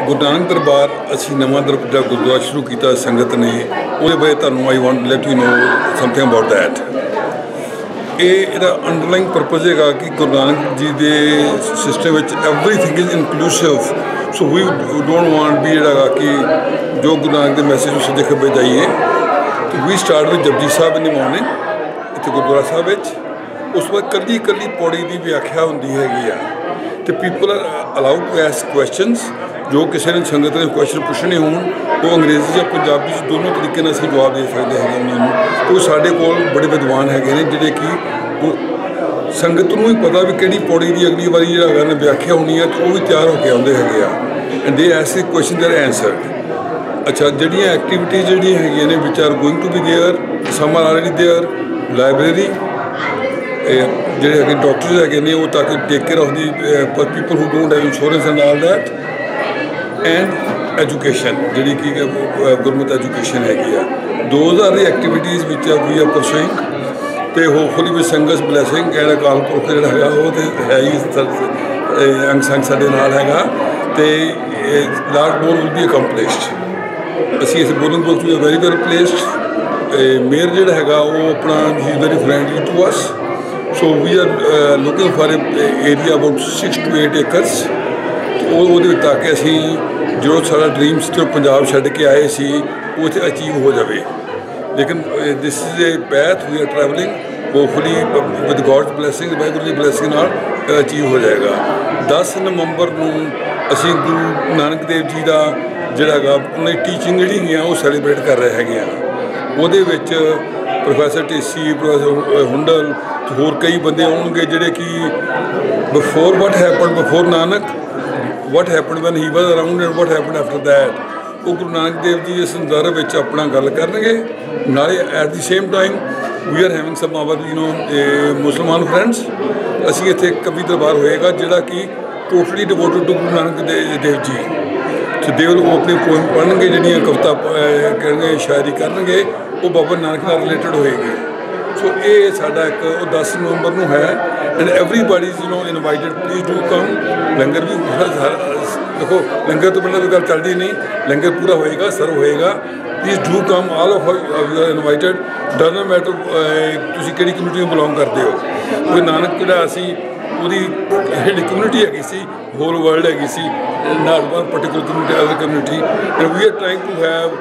गुरु नानक दरबार असी नवा दरबार गुरुद्वारा शुरू किया संगत ने वो बारे तुहानूं I want let you know something about that. ये अंडरलाइंग पर्पज है कि गुरु नानक जी के system everything is inclusive. So we don't want भी जोड़ा कि जो गुरु नानक के मैसेज सज्जे खब्बे जाइए। तो वी स्टार्ट विद जपजी साहब इन द मॉर्निंग इतने गुरुद्वारा साहब। उस बाद कली कली पौड़ी की व्याख्या होंगी हैगी तो people are allowed to ask questions. जो किसी ने संगत ने क्वेश्चन पूछने हो वो अंग्रेजी या पंजाबी दोनों तरीके से असीं जवाब दे सकते हैं उन्होंने। तो साढ़े कोल बड़े विद्वान है जिहड़े कि संगत नूं ही पता भी किहड़ी पौड़ी की अगली बारी जिहड़ा व्याख्या होनी है तो वो भी तैयार होकर आउंदे हैगे आ and they ask question they're answered. अच्छा जिहड़ियां एक्टिविटीज़ जिहड़ियां हैगियां ने which are going to be there, some are already there. Library ਜਿਹੜੇ ਹੈਗੇ ਡਾਕਟਰਸ ਹੈਗੇ ਨੇ ਉਹ ताकि take care of the people who don't have insurance and all that and education जी की गुरमत एजुकेशन हैगी आ। Those are the activities which we are pursuing तो hopefully with sangat blessing and अकाल पुरख जिहड़ा हैगा वो तो है ही अंग संग साडे नाल हैगा तो last goal will be accomplished. असीं इस Bolingbrook we are very well placed. Mayor जिहड़ा हैगा वो अपना ही is very friendly to us. So we are looking for area about 6 to 8 acres। तो वो ताकि असी जो सारा ड्रीम्स जो पंजाब छड्ड के आए सी वो अचीव हो जाए। लेकिन this is a path we are travelling hopefully with God's blessing Waheguru की ब्लैसिंग नाल अचीव हो जाएगा। 10 नवंबर नूं असी गुरु नानक देव जी का जिहड़ा उन्हें टीचिंग जिहड़ी है वो सैलीब्रेट कर रहे हैं। वो प्रोफैसर ढेसी, प्रोफैसर हुंडल होर कई बंदे आउणगे जिहड़े कि before what happen before Nanak, what happen when he was around and what happen after that, वो गुरु नानक देव जी इस संदर्भ में अपना गल करनगे। नाले at the same time we are having some our Musalman friends. असीं इत्थे कवि दरबार होएगा जिहड़ा कि totally devoted to Guru Nanak Dev ji. तो दे विल अपनी पोएम पढ़नगे जिहड़ियां कविता करनगे शायरी करनगे वो बाबा नानक नाल रिलेटेड होएगी। सो ये साडा एक 10 नवंबर नूं है and everybody is invited please do come. Langar भी देखो लंगर तो बिना गल चलती नहीं, लंगर पूरा होएगा सर्व होएगा। Please do come all of you are invited. Doesn't matter तुसीं किहड़ी कम्यूनिटी नूं बिलोंग करते हो। कोई नानक जिहड़ा असीं ਉਹਦੀ ਜਿਹੜੀ ਕਮਿਊਨਿਟੀ ਹੈਗੀ ਸੀ ਹੋਲ ਵਰਲਡ ਹੈਗੀ ਸੀ not one particular community other community and we are trying to have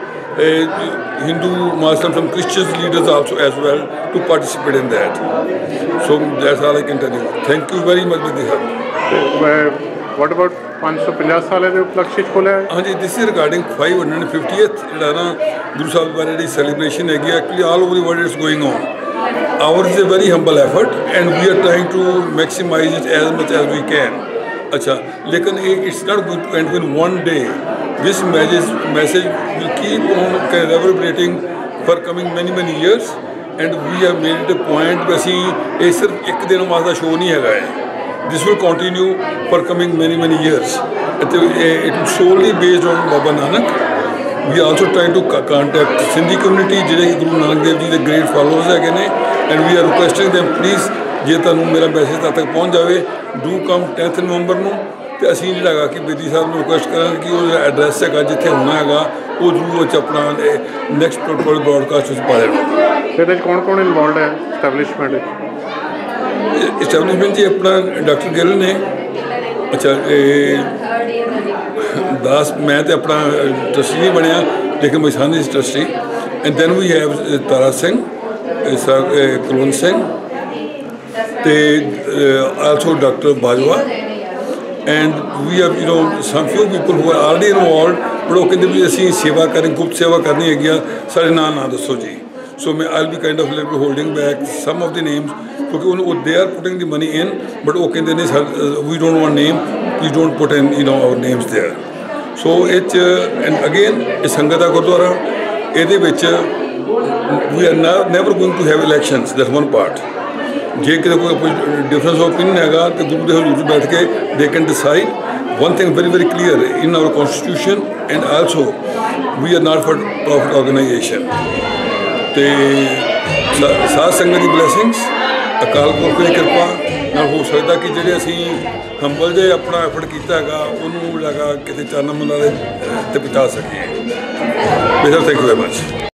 Hindu, Muslim, some Christian leaders also as well to participate in that. So that's all I can tell you. Thank you very much with the help. What about 550 साल के उपलक्ष्य खोले? हाँ जी, this is regarding 550th ਜਿਹੜਾ ਨਾ ਗੁਰੂ ਸਾਹਿਬ ਬਾਰੇ ਜਿਹੜੀ celebration ਹੈਗੀ actually all over the world is going on. Ours is a very humble effort and we are trying to maximize it as much as we can. अच्छा लेकिन it's not going to end in one day. This message will keep on reverberating for coming many years and we have made it a point कि असीं ये सिर्फ एक दिन वास्ता show नहीं हैगा है। This will continue for coming many years. It is solely based on Baba Nanak. We are also trying to contact Sindhi community जिहड़े गुरु नानक देव जी के great followers हैगे ने and we are requesting them please जे तुहानूं मेरा message तद तक पहुँच जाए डू कम 10 नवंबर नूं। तो असीं जिहड़ा कि बेदी साहब नूं रिक्वेस्ट करांगे कि वो एड्रैस है जिथे होना है वो जरूर अपना नैक्सट ब्रॉडकास्ट पा देना। कौन कौन इनवॉल्व है इस्टैबलिशमेंट जी? अपना डॉक्टर गिल ने। अच्छा दास मैं तो अपना ट्रस्टी नहीं बनया लेकिन मैं son is trustee and then we have Tara Singh Kulwant Singh ते also doctor Bajwa and we have some few people who are already involve but वो कहते भी असीं सेवा करें गुप्त सेवा करनी हैगी साढ़े ना दसो जी। सो मैं I be kind of holding back some of the names क्योंकि they are putting the money in but वो कहते नहीं sir we don't want name please don't put in our names there. So each and again ये संगत का गुरुद्वारा ये we are never going to have elections that's one part. जे कि कोई difference of opinion है तो गुरु के हजूर बैठ के they can decide one thing very clear in our constitution and also we are not for profit organisation. तो साध संगत की ब्लैसिंग्स अकाल पुरख की कृपा ਨਾਲ ਹੋ ਸਕਦਾ ਕਿ ਜਿਹੜੇ ਅਸੀਂ ਹੰਬਲ ਜੇ ਆਪਣਾ ਐਫਰਟ ਕੀਤਾ ਹੈਗਾ ਉਹਨੂੰ ਲਗਾ ਕਿਤੇ ਚਰਨ ਮੁੰਡਾ ਦੇ ਤੇ ਪਹੁੰਚਾ ਸਕੀਏ। Thank you very much.